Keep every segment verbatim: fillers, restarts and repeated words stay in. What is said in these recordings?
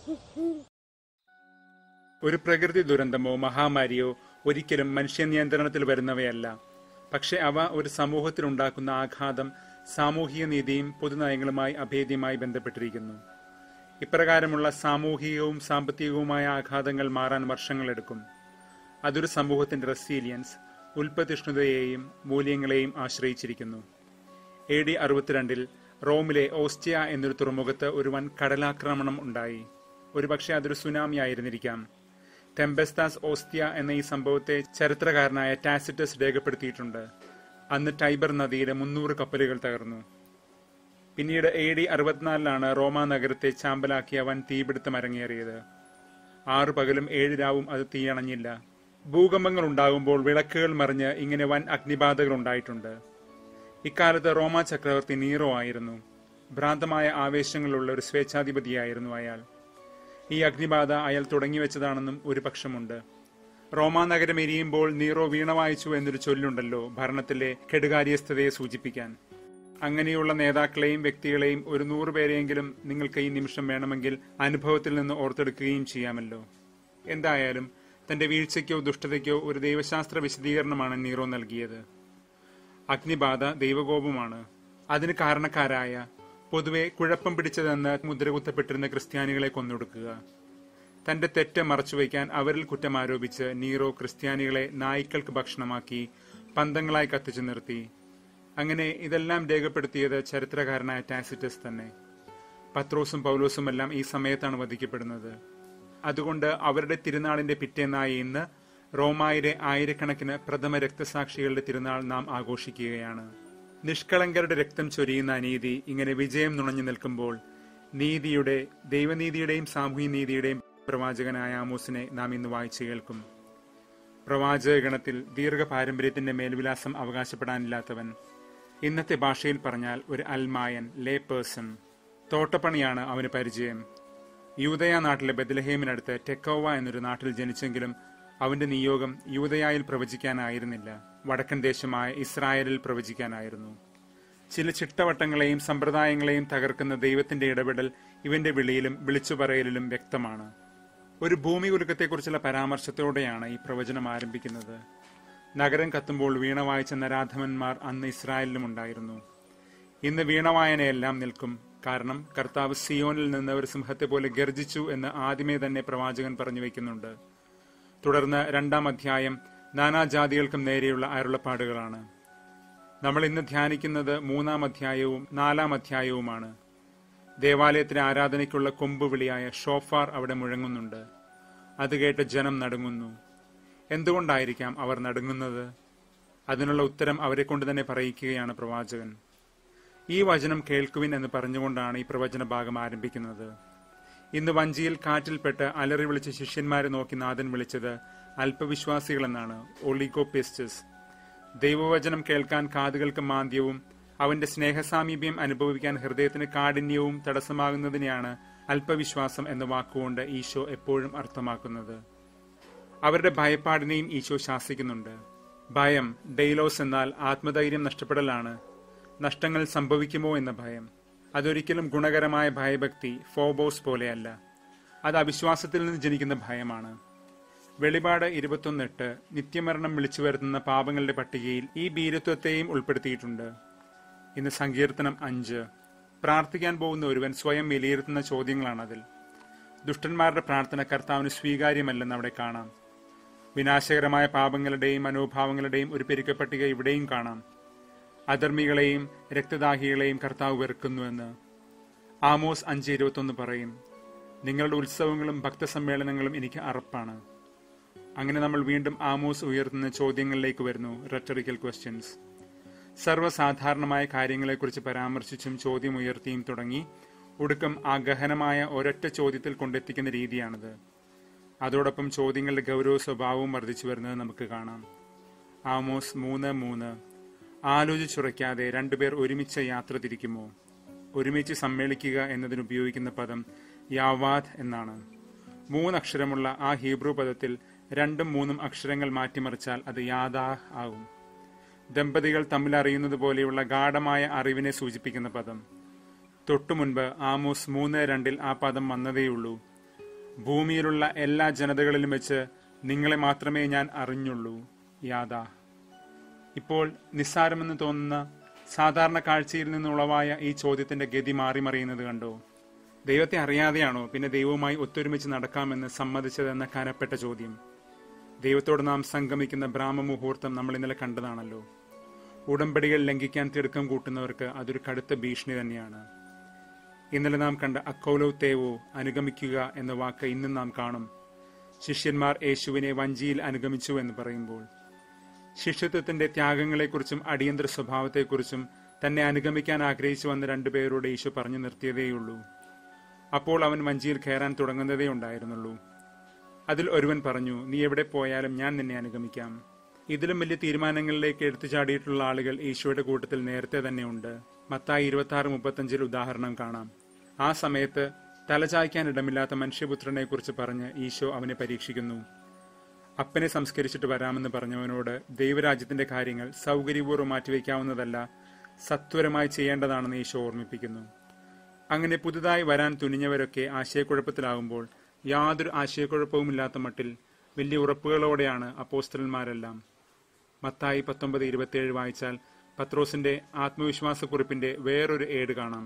ഒരു പ്രകൃതി ദുരന്തമോ മഹാമാരിയോ ഒരിക്കലും മനുഷ്യ നിയന്ത്രണത്തിൽ വരുന്നവയല്ല. പക്ഷെ അവ ഒരു സമൂഹത്തിൽ ഉണ്ടാക്കുന്ന ആഘാതം സാമൂഹിക നീതിയും പൊതുനയങ്ങളുമായി അഭേദ്യമായി ബന്ധപ്പെട്ടിരിക്കുന്നു. ഇപ്രകാരമുള്ള സാമൂഹികവും സാമ്പത്തികവുമായ ആഘാതങ്ങൾ മാറാൻ വർഷങ്ങളെടുക്കും. അതൊരു സമൂഹത്തിന്റെ റെസീലിയൻസ്, ഉൽപ്പതിഷ്ണുതയെയും മൂല്യങ്ങളെയും ആശ്രയിച്ചിരിക്കുന്നു. എ ഡി അറുപത്തിരണ്ടിൽ റോമിലെ ഓസ്റ്റിയ എന്നൊരു തുറമുഖത്ത് ഒരു വൻ കടലാക്രമണം ഉണ്ടായി. ഒരുപക്ഷെ അതൊരു സുനാമി ആയിരുന്നിരിക്കാം. ടെമ്പെസ്താസ് ഓസ്റ്റിയ എന്ന ഈ സംഭവത്തെ ചരിത്രകാരനായ ടാസിറ്റസ് രേഖപ്പെടുത്തിയിട്ടുണ്ട്. അന്ന് ടൈബർ നദിയിലെ മുന്നൂറ് കപ്പലുകൾ തകർന്നു. പിന്നീട് എ ഡി അറുപത്തിനാലിലാണ് റോമാ നഗരത്തെ ചാമ്പലാക്കിയ വൻ തീപിടുത്തം അരങ്ങേറിയത്. ആറു പകലും ഏഴ് രാവും അത് തീയണഞ്ഞില്ല. ഭൂകമ്പങ്ങൾ ഉണ്ടാകുമ്പോൾ വിളക്കുകൾ മറിഞ്ഞ് ഇങ്ങനെ വൻ അഗ്നിബാധകൾ ഉണ്ടായിട്ടുണ്ട്. ഇക്കാലത്ത് റോമാ ചക്രവർത്തി നീറോ ആയിരുന്നു. ഭ്രാന്തമായ ആവേശങ്ങളുള്ള ഒരു സ്വേച്ഛാധിപതിയായിരുന്നു അയാൾ. ഈ അഗ്നിബാധ അയാൾ തുടങ്ങിവെച്ചതാണെന്നും ഒരു പക്ഷമുണ്ട്. റോമാ നഗരം എരിയുമ്പോൾ നീറോ വീണ വായിച്ചു എന്നൊരു ചൊല്ലുണ്ടല്ലോ, ഭരണത്തിലെ കെടുകാര്യസ്ഥതയെ സൂചിപ്പിക്കാൻ. അങ്ങനെയുള്ള നേതാക്കളെയും വ്യക്തികളെയും ഒരു നൂറ് പേരെയെങ്കിലും നിങ്ങൾക്ക് ഈ നിമിഷം വേണമെങ്കിൽ അനുഭവത്തിൽ നിന്ന് ഓർത്തെടുക്കുകയും ചെയ്യാമല്ലോ. എന്തായാലും തന്റെ വീഴ്ചയ്ക്കോ ദുഷ്ടതയ്ക്കോ ഒരു ദൈവശാസ്ത്ര വിശദീകരണമാണ് നീറോ നൽകിയത്. അഗ്നിബാധ ദൈവകോപമാണ്. അതിന് കാരണക്കാരായ, പൊതുവെ കുഴപ്പം പിടിച്ചതെന്ന് മുദ്രകുത്തപ്പെട്ടിരുന്ന ക്രിസ്ത്യാനികളെ കൊന്നൊടുക്കുക. തന്റെ തെറ്റ് മറച്ചുവയ്ക്കാൻ അവരിൽ കുറ്റം ആരോപിച്ച് നീറോ ക്രിസ്ത്യാനികളെ നായ്ക്കൾക്ക് ഭക്ഷണമാക്കി പന്തങ്ങളായി കത്തിച്ചു നിർത്തി. അങ്ങനെ ഇതെല്ലാം രേഖപ്പെടുത്തിയത് ചരിത്രകാരനായ ടാസിറ്റസ് തന്നെ. പത്രോസും പൗലോസുമെല്ലാം ഈ സമയത്താണ് വധിക്കപ്പെടുന്നത്. അതുകൊണ്ട് അവരുടെ തിരുനാളിന്റെ പിറ്റേന്നായ ഇന്ന് റോമായിലെ ആയിരക്കണക്കിന് പ്രഥമ രക്തസാക്ഷികളുടെ തിരുനാൾ നാം ആഘോഷിക്കുകയാണ്. നിഷ്കളങ്കരുടെ രക്തം ചൊരിയുന്ന അനീതി ഇങ്ങനെ വിജയം നുണഞ്ഞു നിൽക്കുമ്പോൾ നീതിയുടെ, ദൈവനീതിയുടെയും സാമൂഹ്യ നീതിയുടെയും പ്രവാചകനായ ആമോസിനെ നാം ഇന്ന് വായിച്ചു കേൾക്കും. പ്രവാചക ഗണത്തിൽ ദീർഘ പാരമ്പര്യത്തിന്റെ മേൽവിലാസം അവകാശപ്പെടാനില്ലാത്തവൻ, ഇന്നത്തെ ഭാഷയിൽ പറഞ്ഞാൽ ഒരു അൽമായൻ, ലേ പേഴ്സൺ. തോട്ടപ്പണിയാണ് അവന് പരിചയം. യൂദയ നാട്ടിലെ ബെത്ലഹേമിനടുത്ത് ടെക്കോവ എന്നൊരു നാട്ടിൽ ജനിച്ചെങ്കിലും അവന്റെ നിയോഗം യൂദയായിൽ പ്രവചിക്കാനായിരുന്നില്ല, വടക്കൻ ദേശമായ ഇസ്രായേലിൽ പ്രവചിക്കാനായിരുന്നു. ചില ചിട്ടവട്ടങ്ങളെയും സമ്പ്രദായങ്ങളെയും തകർക്കുന്ന ദൈവത്തിന്റെ ഇടപെടൽ ഇവന്റെ വിളിയിലും വിളിച്ചു പറയലിലും വ്യക്തമാണ്. ഒരു ഭൂമി കുലുക്കത്തെക്കുറിച്ചുള്ള പരാമർശത്തോടെയാണ് ഈ പ്രവചനം ആരംഭിക്കുന്നത്. നഗരം കത്തുമ്പോൾ വീണ വായിച്ച നരാധമന്മാർ അന്ന് ഇസ്രായേലിലും ഉണ്ടായിരുന്നു. ഇന്ന് വീണവായനയെല്ലാം നിൽക്കും. കാരണം കർത്താവ് സിയോനിൽ നിന്ന് ഒരു സിംഹത്തെ പോലെ ഗർജിച്ചു എന്ന് ആദ്യമേ തന്നെ പ്രവാചകൻ പറഞ്ഞു വയ്ക്കുന്നുണ്ട്. തുടർന്ന് രണ്ടാം അധ്യായം നാനാജാതികൾക്കും നേരെയുള്ള അരുളപ്പാടുകളാണ്. നമ്മൾ ഇന്ന് ധ്യാനിക്കുന്നത് മൂന്നാം അധ്യായവും നാലാം അധ്യായവുമാണ്. ദേവാലയത്തിലെ ആരാധനയ്ക്കുള്ള കൊമ്പുവിളിയായ ഷോഫാർ അവിടെ മുഴങ്ങുന്നുണ്ട്. അത് കേട്ട് ജനം നടുങ്ങുന്നു. എന്തുകൊണ്ടായിരിക്കാം അവർ നടുങ്ങുന്നത്? അതിനുള്ള ഉത്തരം അവരെ കൊണ്ട് തന്നെ പറയിക്കുകയാണ് പ്രവാചകൻ. ഈ വചനം കേൾക്കുവിൻ എന്ന് പറഞ്ഞുകൊണ്ടാണ് ഈ പ്രവചന ഭാഗം ആരംഭിക്കുന്നത്. ഇന്ന് വഞ്ചിയിൽ കാറ്റിൽപ്പെട്ട് അലറി വിളിച്ച ശിഷ്യന്മാരെ നോക്കി നാഥൻ വിളിച്ചത് അല്പവിശ്വാസികളെന്നാണ്, ഒളിഗോപിസ്റ്റസ്. ദൈവവചനം കേൾക്കാൻ കാതുകൾക്ക് മാന്ദ്യവും അവന്റെ സ്നേഹസാമീപ്യം അനുഭവിക്കാൻ ഹൃദയത്തിന് കാഠിന്യവും തടസ്സമാകുന്നതിനെയാണ് അല്പവിശ്വാസം എന്ന വാക്കുകൊണ്ട് ഈശോ എപ്പോഴും അർത്ഥമാക്കുന്നത്. അവരുടെ ഭയപ്പാടിനെയും ഈശോ ശാസിക്കുന്നുണ്ട്. ഭയം, ഡെയിലോസ് എന്നാൽ ആത്മധൈര്യം നഷ്ടപ്പെടലാണ്. നഷ്ടങ്ങൾ സംഭവിക്കുമോ എന്ന ഭയം. അതൊരിക്കലും ഗുണകരമായ ഭയഭക്തി, ഫോബോസ് പോലെയല്ല. അത് അവിശ്വാസത്തിൽ നിന്ന് ജനിക്കുന്ന ഭയമാണ്. വെളിപാട് ഇരുപത്തൊന്നെട്ട് നിത്യമരണം വിളിച്ചു വരുത്തുന്ന പാപങ്ങളുടെ പട്ടികയിൽ ഈ ഭീരുത്വത്തെയും ഉൾപ്പെടുത്തിയിട്ടുണ്ട്. ഇന്ന് സങ്കീർത്തനം അഞ്ച്. പ്രാർത്ഥിക്കാൻ പോകുന്ന ഒരുവൻ സ്വയം വിലയിരുത്തുന്ന ചോദ്യങ്ങളാണതിൽ. ദുഷ്ടന്മാരുടെ പ്രാർത്ഥന കർത്താവിന് സ്വീകാര്യമല്ലെന്ന് അവിടെ കാണാം. വിനാശകരമായ പാപങ്ങളുടെയും മനോഭാവങ്ങളുടെയും ഒരു പെരുക്കപ്പട്ടിക ഇവിടെയും കാണാം. അധർമ്മികളെയും രക്തദാഹികളെയും കർത്താവ് വെറുക്കുന്നുവെന്ന് ആമോസ് അഞ്ച് ഇരുപത്തൊന്ന് പറയും. നിങ്ങളുടെ ഉത്സവങ്ങളും ഭക്തസമ്മേളനങ്ങളും എനിക്ക് അറപ്പാണ്. അങ്ങനെ നമ്മൾ വീണ്ടും ആമോസ് ഉയർത്തുന്ന ചോദ്യങ്ങളിലേക്ക് വരുന്നു, റെറ്ററിക്കൽ ക്വസ്റ്റ്യൻസ്. സർവ്വസാധാരണമായ കാര്യങ്ങളെക്കുറിച്ച് പരാമർശിച്ചും ചോദ്യം ഉയർത്തിയും തുടങ്ങി ഒടുക്കം ആ ഗഹനമായ ഒരൊറ്റ ചോദ്യത്തിൽ കൊണ്ടെത്തിക്കുന്ന രീതിയാണിത്. അതോടൊപ്പം ചോദ്യങ്ങളുടെ ഗൗരവ സ്വഭാവവും വർദ്ധിച്ചു വരുന്നത് നമുക്ക് കാണാം. ആമോസ് മൂന്ന് മൂന്ന് ആലോചിച്ചുറയ്ക്കാതെ രണ്ടുപേർ ഒരുമിച്ച് യാത്ര തിരിക്കുമോ? ഒരുമിച്ച് സമ്മേളിക്കുക എന്നതിനുപയോഗിക്കുന്ന പദം യാവാദ് എന്നാണ്. മൂന്നക്ഷരമുള്ള ആ ഹീബ്രു പദത്തിൽ രണ്ടും മൂന്നും അക്ഷരങ്ങൾ മാറ്റിമറിച്ചാൽ അത് യാദാഹ് ആകും. ദമ്പതികൾ തമ്മിൽ അറിയുന്നത് പോലെയുള്ള ഗാഢമായ അറിവിനെ സൂചിപ്പിക്കുന്ന പദം. തൊട്ടുമുൻപ് ആമോസ് മൂന്ന് രണ്ടിൽ ആ പദം വന്നതേയുള്ളൂ. ഭൂമിയിലുള്ള എല്ലാ ജനതകളിലും വെച്ച് നിങ്ങളെ മാത്രമേ ഞാൻ അറിഞ്ഞുള്ളൂ. യാദാ. ഇപ്പോൾ നിസ്സാരമെന്ന് തോന്നുന്ന സാധാരണ കാഴ്ചയിൽ നിന്നുളവായ ഈ ചോദ്യത്തിന്റെ ഗതി മാറിമറിയുന്നത് കണ്ടോ? ദൈവത്തെ അറിയാതെയാണോ പിന്നെ ദൈവവുമായി ഒത്തൊരുമിച്ച് നടക്കാമെന്ന് സമ്മതിച്ചതെന്ന കനപ്പെട്ട ചോദ്യം. ദൈവത്തോട് നാം സംഗമിക്കുന്ന ബ്രാഹ്മമുഹൂർത്തം നമ്മൾ ഇന്നലെ കണ്ടതാണല്ലോ. ഉടമ്പടികൾ ലംഘിക്കാൻ തിടുക്കം കൂട്ടുന്നവർക്ക് അതൊരു കടുത്ത ഭീഷണി തന്നെയാണ്. ഇന്നലെ നാം കണ്ട അക്കൗലോ തേവോ, അനുഗമിക്കുക എന്ന വാക്ക് ഇന്നും നാം കാണും. ശിഷ്യന്മാർ യേശുവിനെ വഞ്ചിയിൽ അനുഗമിച്ചു എന്ന് പറയുമ്പോൾ ശിഷ്യത്വത്തിന്റെ ത്യാഗങ്ങളെക്കുറിച്ചും അടിയന്തര സ്വഭാവത്തെക്കുറിച്ചും തന്നെ അനുഗമിക്കാൻ ആഗ്രഹിച്ചു വന്ന രണ്ടുപേരോട് യേശു പറഞ്ഞു നിർത്തിയതേയുള്ളൂ. അപ്പോൾ അവൻ വഞ്ചിയിൽ കയറാൻ തുടങ്ങുന്നതേ ഉണ്ടായിരുന്നുള്ളൂ. അതിൽ ഒരുവൻ പറഞ്ഞു, നീ എവിടെ പോയാലും ഞാൻ നിന്നെ അനുഗമിക്കാം. ഇതിലും വലിയ തീരുമാനങ്ങളിലേക്ക് എടുത്തുചാടിയിട്ടുള്ള ആളുകൾ ഈശോയുടെ കൂട്ടത്തിൽ നേരത്തെ തന്നെ ഉണ്ട്. മത്തായി ഇരുപത്തി ആറ് മുപ്പത്തഞ്ചിൽ ഉദാഹരണം കാണാം. ആ സമയത്ത് തലചായ്ക്കാൻ ഇടമില്ലാത്ത മനുഷ്യപുത്രനെ കുറിച്ച് പറഞ്ഞ് ഈശോ അവനെ പരീക്ഷിക്കുന്നു. അപ്പനെ സംസ്കരിച്ചിട്ട് വരാമെന്ന് പറഞ്ഞവനോട് ദൈവരാജ്യത്തിന്റെ കാര്യങ്ങൾ സൗകര്യപൂർവ്വം മാറ്റിവെക്കാവുന്നതല്ല, സത്വരമായി ചെയ്യേണ്ടതാണെന്ന് ഈശോ ഓർമ്മിപ്പിക്കുന്നു. അങ്ങനെ പുതുതായി വരാൻ തുനിഞ്ഞവരൊക്കെ ആശയക്കുഴപ്പത്തിലാകുമ്പോൾ യാതൊരു ആശയക്കുഴപ്പവുമില്ലാത്ത മട്ടിൽ വലിയ ഉറപ്പുകളോടെയാണ് അപ്പോസ്തലന്മാരെല്ലാം. മത്തായി പത്തൊമ്പത് ഇരുപത്തിയേഴ് വായിച്ചാൽ പത്രോസിന്റെ ആത്മവിശ്വാസക്കുറിപ്പിന്റെ വേറൊരു ഏട് കാണാം.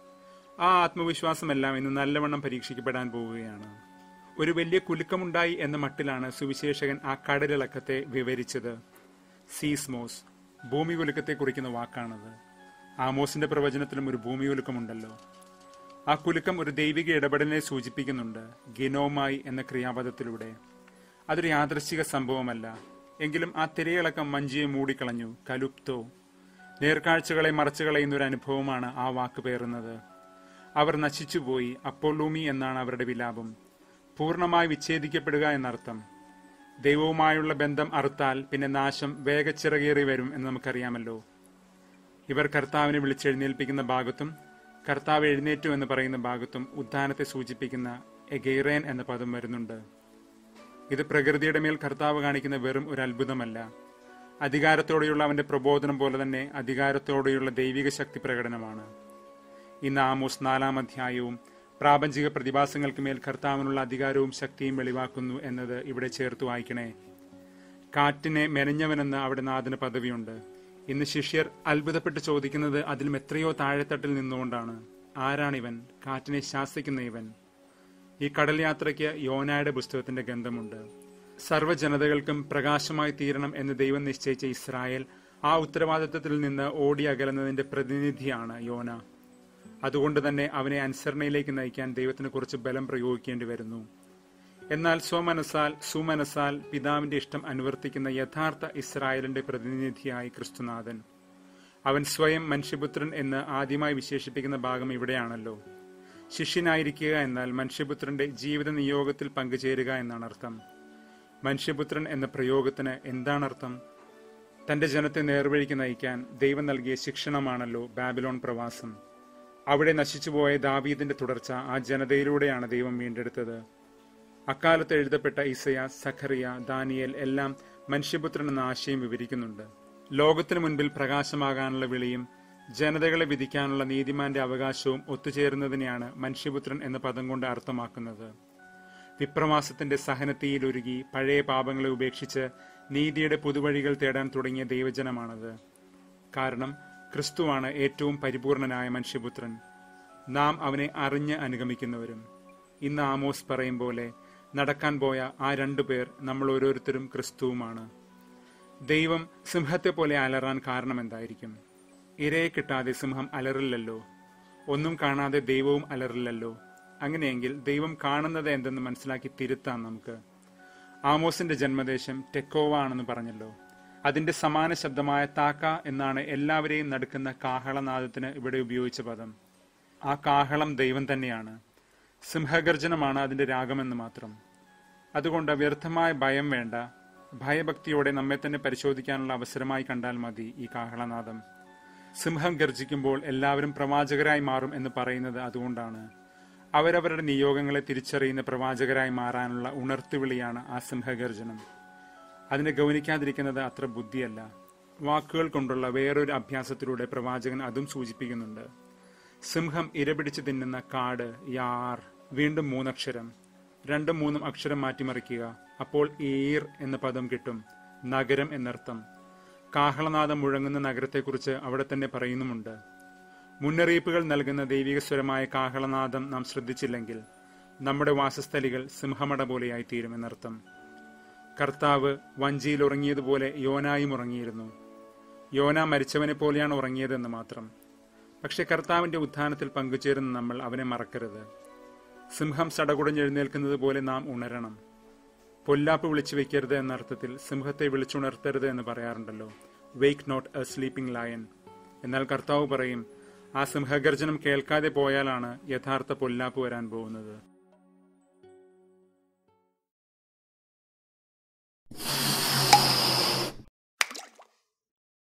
ആ ആത്മവിശ്വാസമെല്ലാം ഇന്ന് നല്ലവണ്ണം പരീക്ഷിക്കപ്പെടാൻ പോവുകയാണ്. ഒരു വലിയ കുലുക്കമുണ്ടായി എന്ന മട്ടിലാണ് സുവിശേഷകൻ ആ കടലിളക്കത്തെ വിവരിച്ചത്. സീസ്മോസ്, ഭൂമി കുലുക്കത്തെ കുറിക്കുന്ന വാക്കാണത്. ആമോസിന്റെ പ്രവചനത്തിലും ഒരു ഭൂമി കുലുക്കമുണ്ടല്ലോ. ആ കുലുക്കം ഒരു ദൈവിക ഇടപെടലിനെ സൂചിപ്പിക്കുന്നുണ്ട്, ഗിനോമായി എന്ന ക്രിയാപദത്തിലൂടെ. അതൊരു യാദൃശ്ചിക സംഭവമല്ല. എങ്കിലും ആ തിരയിളക്കം മഞ്ചിയെ മൂടിക്കളഞ്ഞു. കലുപ്തോ, നേർക്കാഴ്ചകളെ മറച്ചു കളയുന്ന ഒരു അനുഭവമാണ് ആ വാക്ക് പേറുന്നത്. അവർ നശിച്ചുപോയി. അപ്പോളൂമി എന്നാണ് അവരുടെ വിലാപം. പൂർണ്ണമായി വിച്ഛേദിക്കപ്പെടുക എന്നർത്ഥം. ദൈവവുമായുള്ള ബന്ധം അറുത്താൽ പിന്നെ നാശം വേഗച്ചിറകേറി വരും എന്ന് നമുക്കറിയാമല്ലോ. ഇവർ കർത്താവിനെ വിളിച്ചെഴുന്നേൽപ്പിക്കുന്ന ഭാഗത്തും കർത്താവ് എഴുന്നേറ്റു എന്ന് പറയുന്ന ഭാഗത്തും ഉദ്ധാനത്തെ സൂചിപ്പിക്കുന്ന എഗൈറേൻ എന്ന പദം വരുന്നുണ്ട്. ഇത് പ്രകൃതിയുടെ മേൽ കർത്താവ് കാണിക്കുന്ന വെറും ഒരു അത്ഭുതമല്ല. അധികാരത്തോടെയുള്ള അവന്റെ പ്രബോധനം പോലെ തന്നെ അധികാരത്തോടെയുള്ള ദൈവിക ശക്തി പ്രകടനമാണ്. ഇന്ന് ആമോസ് നാലാം അധ്യായവും പ്രാപഞ്ചിക പ്രതിഭാസങ്ങൾക്ക് മേൽ കർത്താവിനുള്ള അധികാരവും ശക്തിയും വെളിവാക്കുന്നു എന്നത് ഇവിടെ ചേർത്ത് വായിക്കണേ. കാറ്റിനെ മെനഞ്ഞവനെന്ന് അവിടെ നാഥന് പദവിയുണ്ട്. ഇന്ന് ശിഷ്യർ അത്ഭുതപ്പെട്ട് ചോദിക്കുന്നത് അതിലും എത്രയോ താഴെത്തട്ടിൽ നിന്നുകൊണ്ടാണ്. ആരാണിവൻ? കാറ്റിനെ ശാസിക്കുന്ന ഇവൻ. ഈ കടൽ യാത്രയ്ക്ക് യോനായുടെ പുസ്തകത്തിന്റെ ഗന്ധമുണ്ട്. സർവ്വജനതകൾക്കും പ്രകാശമായി തീരണം എന്ന് ദൈവം നിശ്ചയിച്ച ഇസ്രായേൽ ആ ഉത്തരവാദിത്വത്തിൽ നിന്ന് ഓടി അകലുന്നതിന്റെ പ്രതിനിധിയാണ് യോന. അതുകൊണ്ട് തന്നെ അവനെ അനുസരണയിലേക്ക് നയിക്കാൻ ദൈവത്തിന് കുറച്ച് ബലം പ്രയോഗിക്കേണ്ടി വരുന്നു. എന്നാൽ സ്വമനസാൽ സുമനസാൽ പിതാവിന്റെ ഇഷ്ടം അനുവർത്തിക്കുന്ന യഥാർത്ഥ ഇസ്രായേലിന്റെ പ്രതിനിധിയായി ക്രിസ്തുനാഥൻ. അവൻ സ്വയം മനുഷ്യപുത്രൻ എന്ന് ആദ്യമായി വിശേഷിപ്പിക്കുന്ന ഭാഗം ഇവിടെയാണല്ലോ. ശിഷ്യനായിരിക്കുക എന്നാൽ മനുഷ്യപുത്രന്റെ ജീവിത നിയോഗത്തിൽ പങ്കുചേരുക എന്നാണ് അർത്ഥം. മനുഷ്യപുത്രൻ എന്ന പ്രയോഗത്തിന് എന്താണർത്ഥം? തന്റെ ജനത്തെ നേർവഴിക്ക് നയിക്കാൻ ദൈവം നൽകിയ ശിക്ഷണമാണല്ലോ ബാബിലോൺ പ്രവാസം. അവിടെ നശിച്ചുപോയ ദാവീദിന്റെ തുടർച്ച ആ ജനതയിലൂടെയാണ് ദൈവം വീണ്ടെടുത്തത്. അക്കാലത്ത് എഴുതപ്പെട്ട ഇസയാ, സഖറിയ, ദാനിയേൽ എല്ലാം മനുഷ്യപുത്രൻ എന്ന ആശയം വിവരിക്കുന്നുണ്ട്. ലോകത്തിനു മുൻപിൽ പ്രകാശമാകാനുള്ള വിളിയും ജനതകളെ വിധിക്കാനുള്ള നീതിമാന്റെ അവകാശവും ഒത്തുചേരുന്നതിനെയാണ് മനുഷ്യപുത്രൻ എന്ന പദം കൊണ്ട് അർത്ഥമാക്കുന്നത്. വിപ്രവാസത്തിന്റെ സഹനത്തിയിലൊരുങ്ങി പഴയ പാപങ്ങളെ ഉപേക്ഷിച്ച് നീതിയുടെ പുതുവഴികൾ തേടാൻ തുടങ്ങിയ ദൈവജനമാണത്. കാരണം ക്രിസ്തുവാണ് ഏറ്റവും പരിപൂർണനായ മനുഷ്യപുത്രൻ. നാം അവനെ അറിഞ്ഞ് അനുഗമിക്കുന്നവരും. ഇന്ന് ആമോസ് പറയും പോലെ നടക്കാൻ പോയ ആ രണ്ടു പേർ നമ്മൾ ഓരോരുത്തരും ക്രിസ്തുവുമാണ്. ദൈവം സിംഹത്തെ പോലെ അലറാൻ കാരണം എന്തായിരിക്കും? ഇരയെ കിട്ടാതെ സിംഹം അലറില്ലല്ലോ. ഒന്നും കാണാതെ ദൈവവും അലറില്ലല്ലോ. അങ്ങനെയെങ്കിൽ ദൈവം കാണുന്നത് എന്തെന്ന് മനസ്സിലാക്കി തിരുത്താം നമുക്ക്. ആമോസിന്റെ ജന്മദേശം ടെക്കോവ ആണെന്ന് പറഞ്ഞല്ലോ. അതിന്റെ സമാന ശബ്ദമായ താക്ക എന്നാണ് എല്ലാവരെയും നടുക്കുന്ന കാഹളനാദത്തിന് ഇവിടെ ഉപയോഗിച്ച പദം. ആ കാഹളം ദൈവം തന്നെയാണ്. സിംഹഗർജനമാണ് അതിന്റെ രാഗമെന്ന് മാത്രം. അതുകൊണ്ട് വ്യർത്ഥമായ ഭയം വേണ്ട. ഭയഭക്തിയോടെ നമ്മെ തന്നെ പരിശോധിക്കാനുള്ള അവസരമായി കണ്ടാൽ മതി ഈ കാഹളനാദം. സിംഹം ഗർജിക്കുമ്പോൾ എല്ലാവരും പ്രവാചകരായി മാറും എന്ന് പറയുന്നത് അതുകൊണ്ടാണ്. അവരവരുടെ നിയോഗങ്ങളെ തിരിച്ചറിയുന്ന പ്രവാചകരായി മാറാനുള്ള ഉണർത്തുവിളിയാണ് ആ സിംഹഗർജനം. അതിനെ ഗൗനിക്കാതിരിക്കുന്നത് അത്ര ബുദ്ധിയല്ല. വാക്കുകൾ കൊണ്ടുള്ള വേറൊരു അഭ്യാസത്തിലൂടെ പ്രവാചകൻ അതും സൂചിപ്പിക്കുന്നുണ്ട്. സിംഹം ഇരപിടിച്ച് തിന്നുന്ന കാട്, യാർ, വീണ്ടും മൂന്നക്ഷരം. രണ്ടും മൂന്നും അക്ഷരം മാറ്റിമറിക്കുക. അപ്പോൾ ഈർ എന്ന പദം കിട്ടും. നഗരം എന്നർത്ഥം. കാഹളനാദം മുഴങ്ങുന്ന നഗരത്തെക്കുറിച്ച് അവിടെ തന്നെ പറയുന്നുമുണ്ട്. മുന്നറിയിപ്പുകൾ നൽകുന്ന ദൈവിക സ്വരമായ കാഹളനാദം നാം ശ്രദ്ധിച്ചില്ലെങ്കിൽ നമ്മുടെ വാസസ്ഥലികൾ സിംഹമട പോലെയായി തീരും എന്നർത്ഥം. കർത്താവ് വഞ്ചിയിൽ ഉറങ്ങിയതുപോലെ യോനായും ഉറങ്ങിയിരുന്നു. യോന മരിച്ചവനെ പോലെയാണ് ഉറങ്ങിയതെന്ന് മാത്രം. പക്ഷെ കർത്താവിന്റെ ഉത്ഥാനത്തിൽ പങ്കുചേരുന്ന നമ്മൾ അവനെ മറക്കരുത്. സിംഹം സടകുടഞ്ഞെഴുന്നേൽക്കുന്നത് പോലെ നാം ഉണരണം. പൊല്ലാപ്പ് വിളിച്ചു വെക്കരുത് എന്ന അർത്ഥത്തിൽ സിംഹത്തെ വിളിച്ചുണർത്തരുത് എന്ന് പറയാറുണ്ടല്ലോ. Wake not a sleeping lion. എന്നാൽ കർത്താവ് പറയും, ആ സിംഹഗർജനം കേൾക്കാതെ പോയാലാണ് യഥാർത്ഥ പൊല്ലാപ്പ് വരാൻ പോകുന്നത്.